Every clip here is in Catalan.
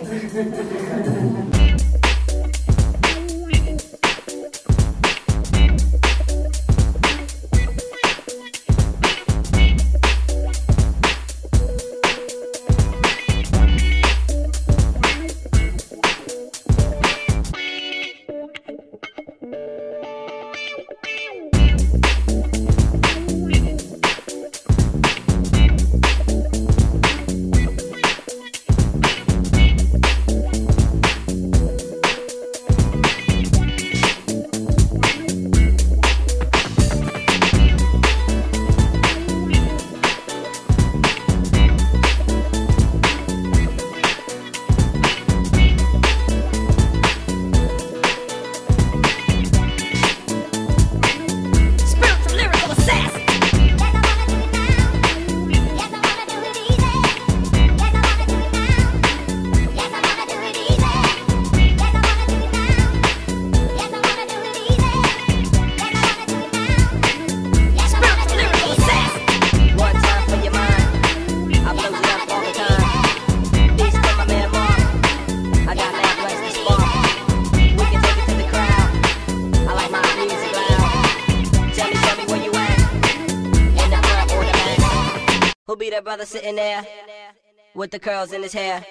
Who'll be that brother sitting there with the curls in his hair?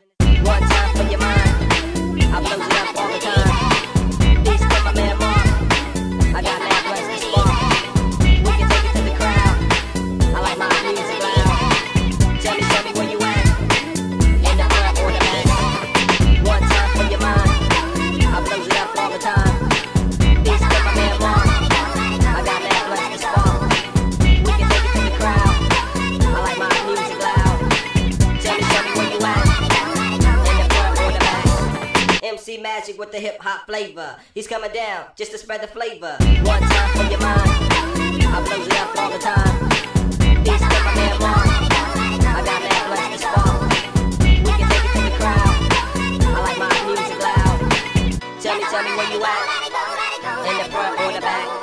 One time for your mind, I blows it up all the time. Peace to my man Mark, I got mad plans to spark. We can take it to the crowd, I like my music loud. Tell me where you at, in the front or the back. One time for your mind, I blows it up all the time. Peace to my man Mark, I got mad plans to spark. We can take it to the crowd, I like my music loud. Tell me where you at, in the front or the back. MC Magic with the hip hop flavor. He's coming down just to spread the flavor. One time for your mind, I blows it up all the time. Peace to my man Mark, I got mad plans to spark. We can take it to the crowd, I like my music loud. Tell me where you at, in the front or the back.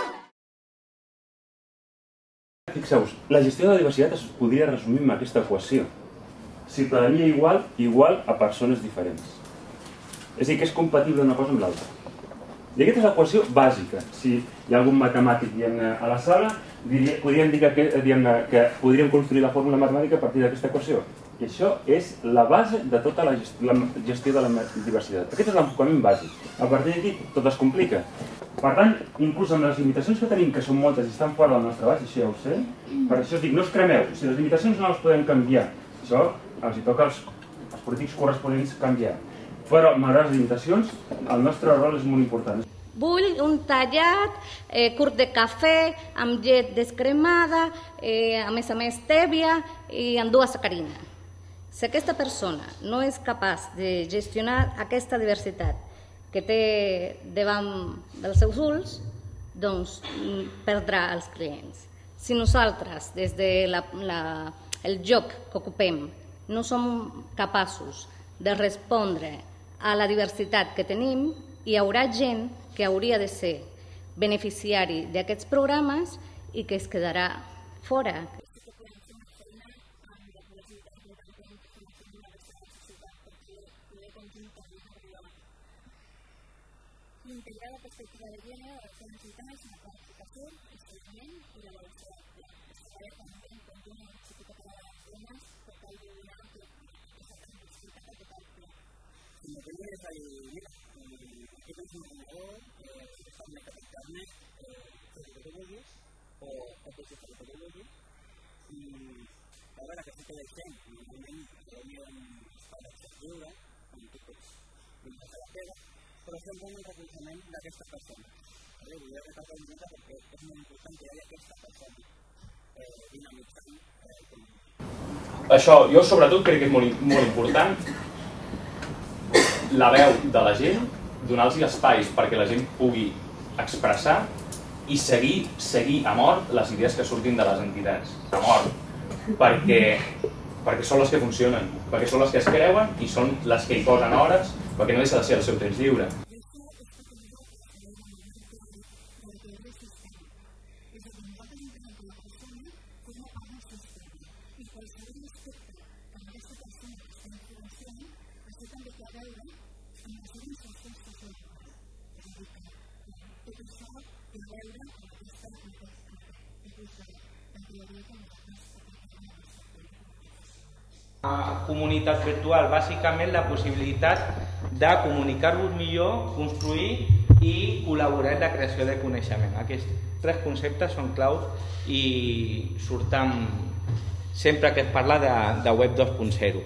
Fixeu-vos, la gestió de la diversitat es podria resumir amb aquesta equació. Ciutadania igual a persones diferents. És a dir, que és compatible una cosa amb l'altra. I aquesta és l'equació bàsica. Si hi ha algun matemàtic a la sala, podríem dir que podríem construir la fórmula matemàtica a partir d'aquesta equació. I això és la base de tota la gestió de la diversitat. Aquest és l'enfocament bàsic. A partir d'aquí tot es complica. Per tant, inclús amb les limitacions que tenim, que són moltes i estan fora del nostre abast, això ja ho sé, per això us dic, no us cremeu, si les limitacions no les podem canviar, això els toca als polítics corresponents canviar. Però, malgrat les limitacions, el nostre rol és molt important. Vull un tallat, curt de cafè, amb llet descremada, a més tèbia i amb dues sacarina. Si aquesta persona no és capaç de gestionar aquesta diversitat que té davant dels seus ulls, doncs perdrà els clients. Si nosaltres, des del lloc que ocupem, no som capaços de respondre a la diversitat que tenim, hi haurà gent que hauria de ser beneficiari d'aquests programes i que es quedarà fora. Integrar la perspectiva de gènere a les zones vitals en la planificació, el seguiment i l'avaluació de saber també en conjunt amb l'Institut Català de les Dones per tal de donar aquesta transversalitat a tot el ple. Si me tienes ahí, mira, tienes un ordenador, estás en internet, metodologías o cursos de metodologías y ahora la que se puede hacer, normalment reunión para escriure, on tu pots venir a la pega, però estem fent el recolzament d'aquesta persona. Vull repartir una mica perquè és molt important que hi hagi aquesta persona dinamitzant. Això, jo sobretot crec que és molt important la veu de la gent, donar-los espais perquè la gent pugui expressar i seguir a mort les idees que surtin de les entitats. A mort. Perquè són les que funcionen, perquè són les que es creuen i són les que hi posen hores, perquè no deixa de ser el seu temps lliure. I qualsevol aspecte que amb aquesta persona que està influenciant, això també té veure amb les iniciacions socials. És a dir, que tot això té a veure amb aquesta teoria que nosaltres apliquem en el sector. Comunitat virtual, bàsicament la possibilitat de comunicar-vos millor, construir i col·laborar en la creació de coneixement. Aquests tres conceptes són claus i surten sempre que es parla de web 2.0.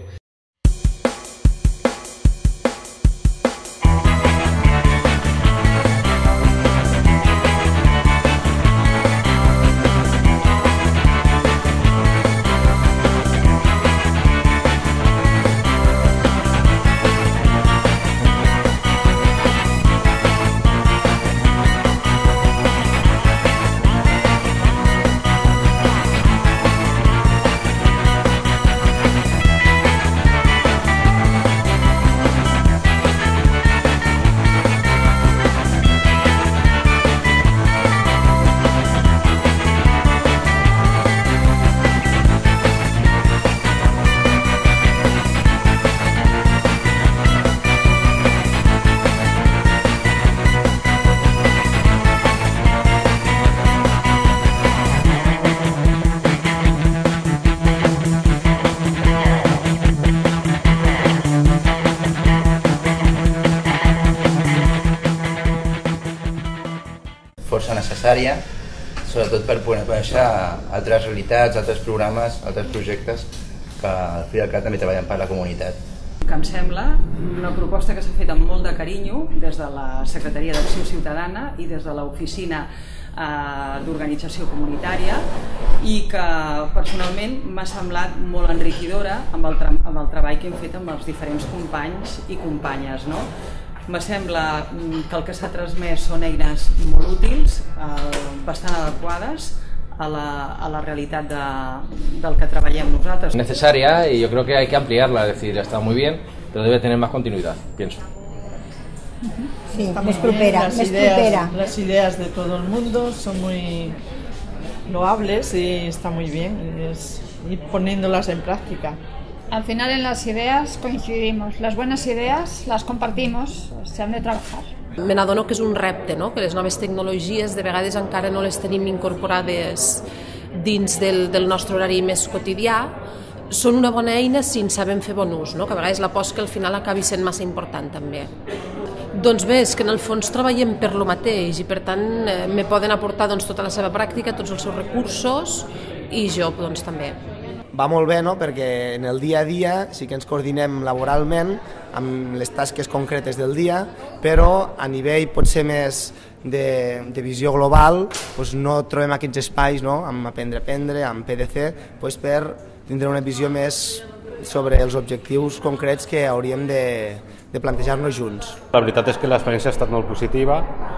Força necessària, sobretot per poder conèixer altres realitats, altres programes, altres projectes que al fi i al cap també treballen per la comunitat. Que em sembla una proposta que s'ha fet amb molt de carinyo des de la Secretaria d'Acció Ciutadana i des de l'Oficina d'Organització Comunitària i que personalment m'ha semblat molt enriquidora amb el treball que hem fet amb els diferents companys i companyes. Me sembla que el que s'ha transmès són eines molt útils, bastant adequades a la realidad del que trabajamos nosotros. Necesaria y yo creo que hay que ampliarla, es decir, está muy bien, pero debe tener más continuidad, pienso. Sí, más propera, las ideas de todo el mundo son muy loables y está muy bien, es ir poniéndolas en práctica. Al final en las ideas coincidimos, las buenas ideas las compartimos, se han de trabajar. Me n'adono que és un repte, no? Que les noves tecnologies de vegades encara no les tenim incorporades dins del nostre horari més quotidià. Són una bona eina si en sabem fer bon ús, no? Que a vegades la por és que al final acabi sent massa important també. Doncs bé, és que en el fons treballem per lo mateix i per tant me poden aportar tota la seva pràctica, tots els seus recursos i jo també. Va molt bé, no? Perquè en el dia a dia sí que ens coordinem laboralment amb les tasques concretes del dia, però a nivell potser més de visió global no trobem aquests espais, no? Amb Aprendre a Aprendre, amb PDC, per tindre una visió més sobre els objectius concrets que hauríem de plantejar-nos junts. La veritat és que l'experiència ha estat molt positiva.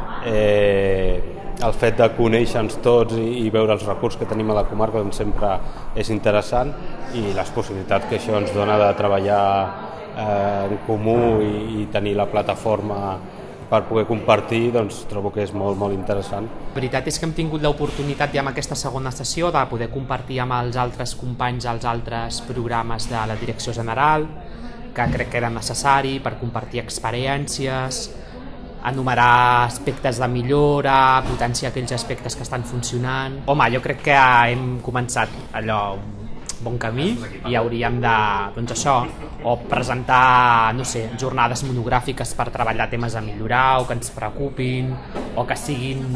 El fet de conèixer-nos tots i veure els recursos que tenim a la comarca sempre és interessant i les possibilitats que això ens dona de treballar en comú i tenir la plataforma per poder compartir, trobo que és molt, molt interessant. La veritat és que hem tingut l'oportunitat ja amb aquesta segona sessió de poder compartir amb els altres companys els altres programes de la Direcció General, que crec que era necessari per compartir experiències, enumerar aspectes de millora, potenciar aquells aspectes que estan funcionant. Home, jo crec que hem començat allò bon camí i hauríem de, o presentar, jornades monogràfiques per treballar temes a millorar o que ens preocupin o que siguin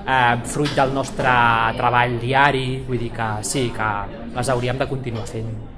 fruit del nostre treball diari, vull dir que sí, que les hauríem de continuar fent.